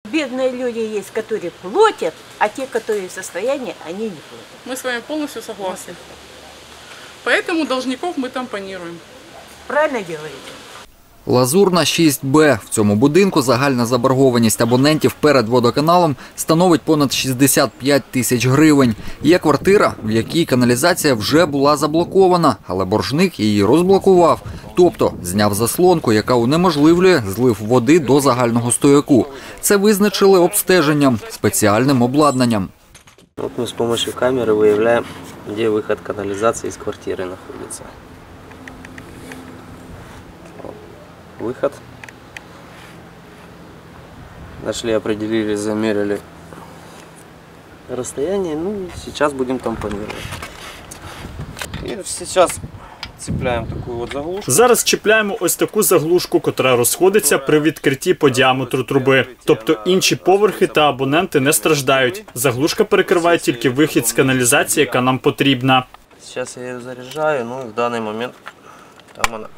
Бедные люди есть, которые платят, а те, которые в состоянии, они не платят. Мы с вами полностью согласны. Поэтому должников мы тампонируем. Правильно делаете? Лазурна 6Б. В цьому будинку загальна заборгованість абонентів перед водоканалом становить понад 65 тисяч гривень. Є квартира, в якій каналізація вже була заблокована, але боржник її розблокував. Тобто зняв заслонку, яка унеможливлює злив води до загального стояку. Це визначили обстеженням, спеціальним обладнанням. Вот мы с помощью камеры выявляем, где выход канализации из квартиры находится. Выход. Нашли, определили, замерили расстояние. Ну и сейчас будем тампонировать. И сейчас цепляем такую вот заглушку. Зараз чіпляємо ось таку заглушку, котра розходиться при відкритті по діаметру труби. Тобто інші поверхи та абоненти не страждають. Заглушка перекриває тільки вихід з каналізації, яка нам потрібна. Сейчас я ее заряжаю, ну и в данный момент там она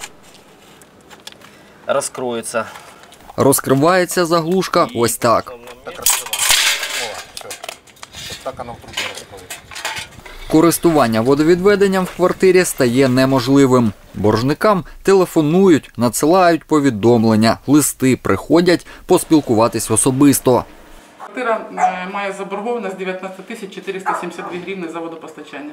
раскроется. Розкривається заглушка ось так. Користування водовідведенням в квартирі стає неможливим. Боржникам телефонують, надсилають повідомлення, листи приходять поспілкуватись особисто. Квартира має заборгованість 19 тисяч 472 гривні за водопостачання.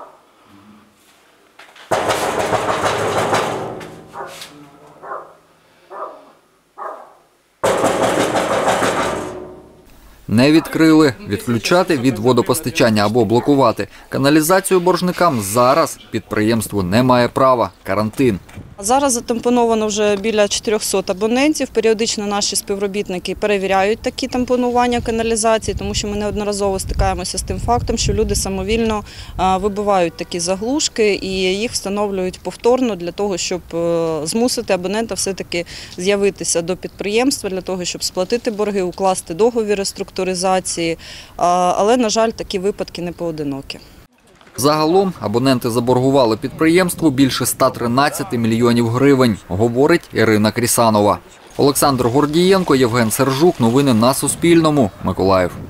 Не відкрили. Відключати від водопостачання або блокувати каналізацію боржникам зараз підприємство не має права. Карантин. Зараз затампоновано вже біля 400 абонентів. Періодично наші співробітники перевіряють такі тампонування каналізації, тому що ми неодноразово стикаємося з тим фактом, що люди самовільно вибивають такі заглушки і їх встановлюють повторно для того, щоб змусити абонента все-таки з'явитися до підприємства, для того, щоб сплатити борги, укласти договір реструктуризації. Але, на жаль, такі випадки не поодинокі. Загалом абоненти заборгували підприємству більше 113 мільйонів гривень, говорить Ірина Крісанова. Олександр Гордієнко, Євген Сержук. Новини на Суспільному. Миколаїв.